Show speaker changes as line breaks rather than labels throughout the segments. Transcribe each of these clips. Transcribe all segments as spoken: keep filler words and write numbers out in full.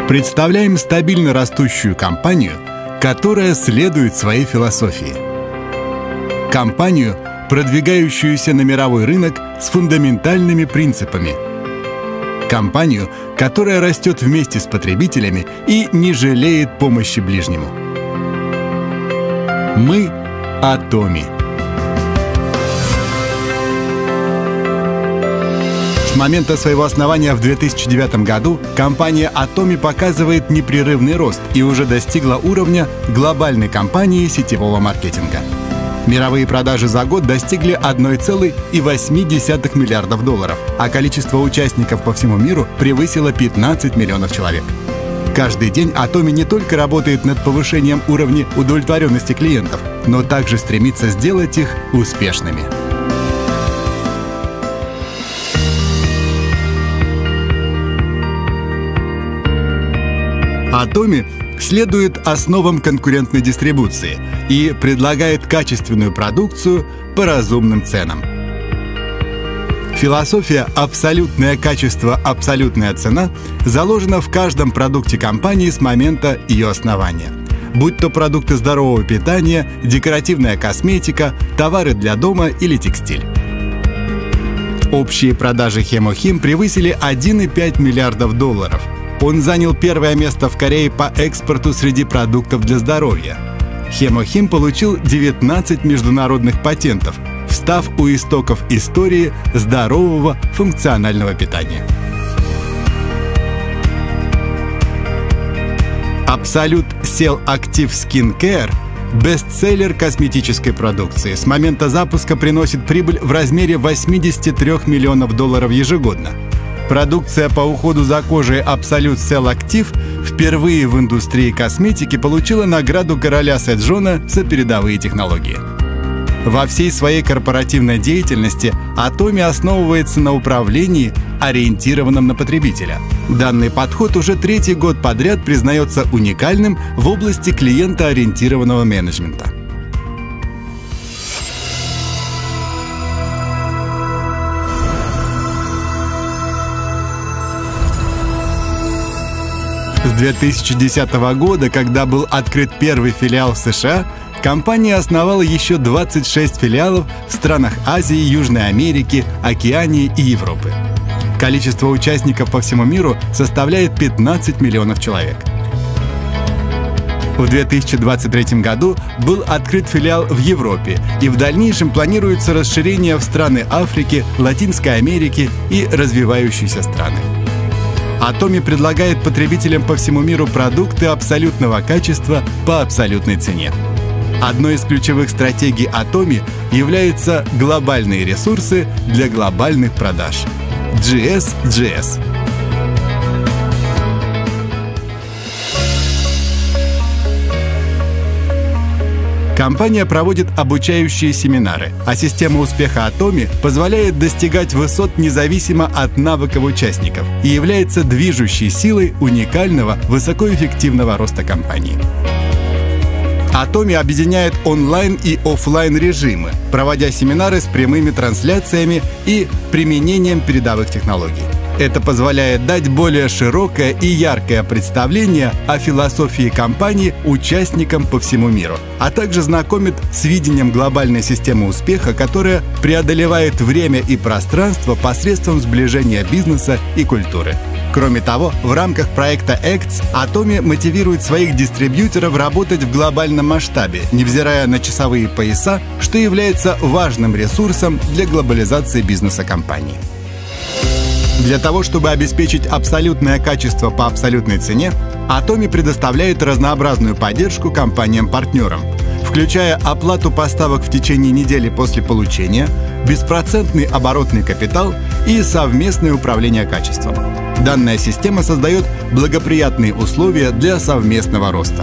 Представляем стабильно растущую компанию, которая следует своей философии. Компанию, продвигающуюся на мировой рынок с фундаментальными принципами. Компанию, которая растет вместе с потребителями и не жалеет помощи ближнему. Мы – Atomi. С момента своего основания в две тысячи девятом году компания Atomi показывает непрерывный рост и уже достигла уровня глобальной компании сетевого маркетинга. Мировые продажи за год достигли одна целая восемь десятых миллиардов долларов, а количество участников по всему миру превысило пятнадцать миллионов человек. Каждый день Atomi не только работает над повышением уровня удовлетворенности клиентов, но также стремится сделать их успешными. Atomi следует основам конкурентной дистрибуции и предлагает качественную продукцию по разумным ценам. Философия «абсолютное качество, абсолютная цена» заложена в каждом продукте компании с момента ее основания. Будь то продукты здорового питания, декоративная косметика, товары для дома или текстиль. Общие продажи Хемо-Хим превысили один целых пять десятых миллиардов долларов. Он занял первое место в Корее по экспорту среди продуктов для здоровья. Хемо-Хим получил девятнадцать международных патентов, встав у истоков истории здорового функционального питания. Absolute Cell Active Skin Care – бестселлер косметической продукции. С момента запуска приносит прибыль в размере восемьдесят три миллионов долларов ежегодно. Продукция по уходу за кожей Absolute Cell Active впервые в индустрии косметики получила награду короля Сэджона за передовые технологии. Во всей своей корпоративной деятельности Atomi основывается на управлении, ориентированном на потребителя. Данный подход уже третий год подряд признается уникальным в области клиентоориентированного менеджмента. С две тысячи десятого года, когда был открыт первый филиал в США, компания основала еще двадцать шесть филиалов в странах Азии, Южной Америки, Океании и Европы. Количество участников по всему миру составляет пятнадцать миллионов человек. В две тысячи двадцать третьем году был открыт филиал в Европе, и в дальнейшем планируется расширение в страны Африки, Латинской Америки и развивающиеся страны. Atomi предлагает потребителям по всему миру продукты абсолютного качества по абсолютной цене. Одной из ключевых стратегий Atomi являются глобальные ресурсы для глобальных продаж – джи эс джи эс. Компания проводит обучающие семинары, а система успеха Atomi позволяет достигать высот независимо от навыков участников и является движущей силой уникального высокоэффективного роста компании. Atomi объединяет онлайн и офлайн режимы, проводя семинары с прямыми трансляциями и применением передовых технологий. Это позволяет дать более широкое и яркое представление о философии компании участникам по всему миру, а также знакомит с видением глобальной системы успеха, которая преодолевает время и пространство посредством сближения бизнеса и культуры. Кроме того, в рамках проекта экс Atomi мотивирует своих дистрибьюторов работать в глобальном масштабе, невзирая на часовые пояса, что является важным ресурсом для глобализации бизнеса компании. Для того, чтобы обеспечить абсолютное качество по абсолютной цене, Atomi предоставляет разнообразную поддержку компаниям-партнерам, включая оплату поставок в течение недели после получения, беспроцентный оборотный капитал и совместное управление качеством. Данная система создает благоприятные условия для совместного роста.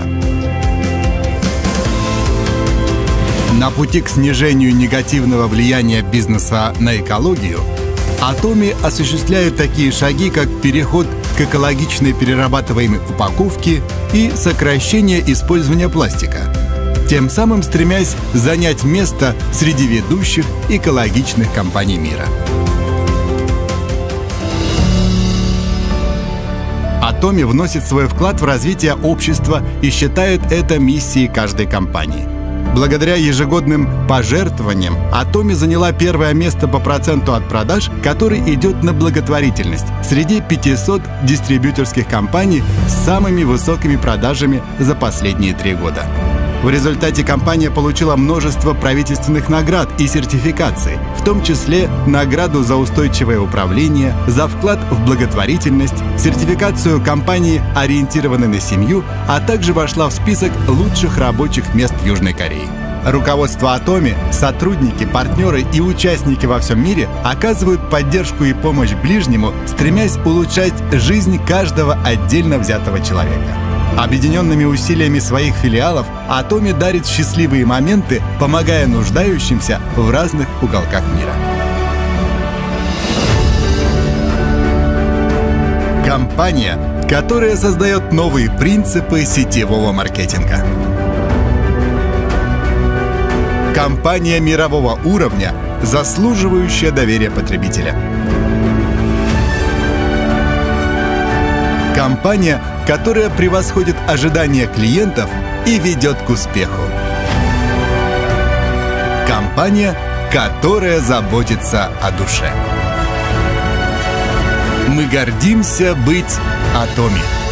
На пути к снижению негативного влияния бизнеса на экологию Atomi осуществляет такие шаги, как переход к экологичной перерабатываемой упаковке и сокращение использования пластика, тем самым стремясь занять место среди ведущих экологичных компаний мира. Atomi вносит свой вклад в развитие общества и считает это миссией каждой компании. Благодаря ежегодным пожертвованиям Atomi заняла первое место по проценту от продаж, который идет на благотворительность, среди пятисот дистрибьюторских компаний с самыми высокими продажами за последние три года. В результате компания получила множество правительственных наград и сертификаций, в том числе награду за устойчивое управление, за вклад в благотворительность, сертификацию компании, ориентированной на семью, а также вошла в список лучших рабочих мест Южной Кореи. Руководство Atomi, сотрудники, партнеры и участники во всем мире оказывают поддержку и помощь ближнему, стремясь улучшать жизнь каждого отдельно взятого человека. Объединенными усилиями своих филиалов Atomi дарит счастливые моменты, помогая нуждающимся в разных уголках мира. Компания, которая создает новые принципы сетевого маркетинга. Компания мирового уровня, заслуживающая доверия потребителя. Компания, которая превосходит ожидания клиентов и ведет к успеху. Компания, которая заботится о душе. Мы гордимся быть Atomi.